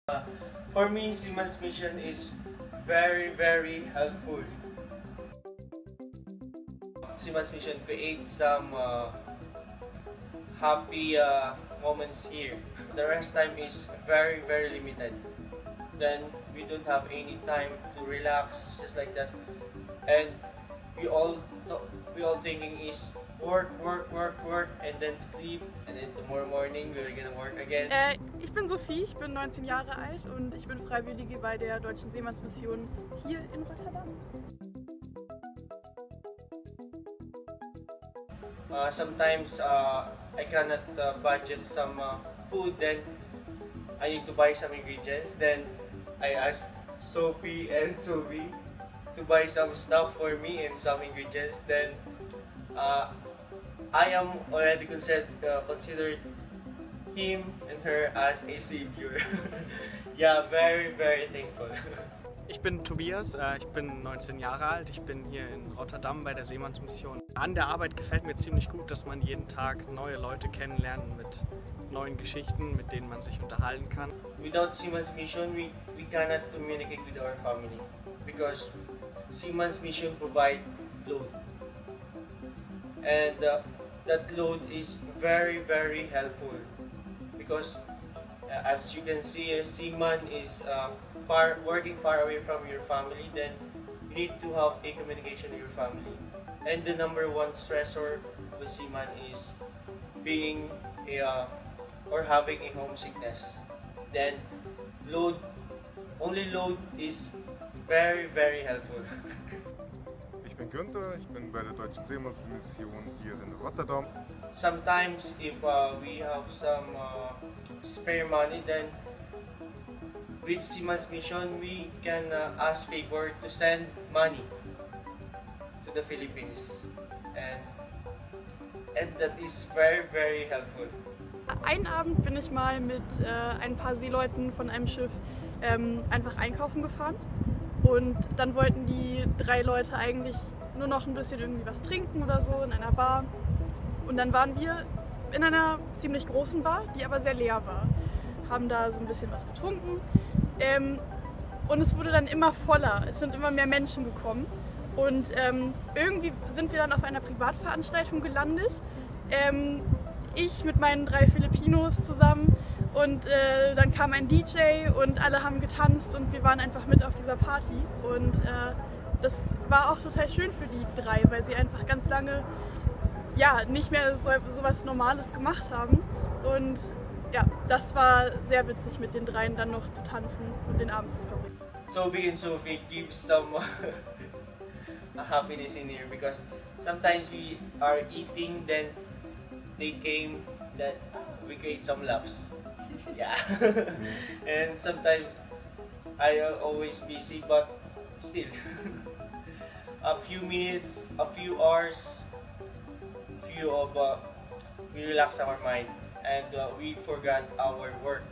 For me, Seaman's Mission is very, very helpful. Seaman's Mission creates some happy moments here. The rest time is very, very limited. Then we don't have any time to relax, just like that. And we all thinking is work, work, work, work, and then sleep, and then tomorrow morning we're gonna work again. Ich bin Sophie, ich bin 19 Jahre alt und ich bin Freiwillige bei der Deutschen Seemannsmission hier in Rotterdam. Sometimes I cannot budget some food, then I need to buy some ingredients. Then I ask Sophie and Sophie to buy some stuff for me and some ingredients. Then I am already considered him and her as a savior. Yeah, very, very thankful. Ich bin Tobias, ich bin 19 Jahre alt, ich bin hier in Rotterdam bei der Seemannsmission. An der Arbeit gefällt mir ziemlich gut, dass man jeden Tag neue Leute kennenlernt mit neuen Geschichten, mit denen man sich unterhalten kann. Without Seaman's Mission, we cannot communicate with our family because Seaman's Mission provide load. And that load is very, very helpful because as you can see, a seaman is working far away from your family. Then you need to have a communication with your family. And the number one stressor of a seaman is being or having a homesickness. Then only load is very, very helpful. Ich bin Günther, ich bin bei der Deutschen Seemannsmission hier in Rotterdam. Sometimes if we have some spare money, then with Seaman's Mission we can ask favor to send money to the Philippines, and that is very, very helpful. Einen Abend bin ich mal mit ein paar Seeleuten von einem Schiff einfach einkaufen gefahren. Und dann wollten die 3 Leute eigentlich nur noch ein bisschen irgendwie was trinken oder so in einer Bar. Und dann waren wir in einer ziemlich großen Bar, die aber sehr leer war. Haben da so ein bisschen was getrunken. Und es wurde dann immer voller. Es sind immer mehr Menschen gekommen. Und irgendwie sind wir dann auf einer Privatveranstaltung gelandet. Ich mit meinen 3 Filipinos zusammen. Und dann kam ein DJ und alle haben getanzt und wir waren einfach mit auf dieser Party. Und das war auch total schön für die 3, weil sie einfach ganz lange ja, nicht mehr so was Normales gemacht haben. Und ja, das war sehr witzig, mit den 3 dann noch zu tanzen und den Abend zu verbringen. Sophie and Sophie give some happiness in here because sometimes we are eating, then they came, that we create some laughs. Yeah. And sometimes I am always busy, but still a few minutes, a few hours, we relax our mind and we forgot our work.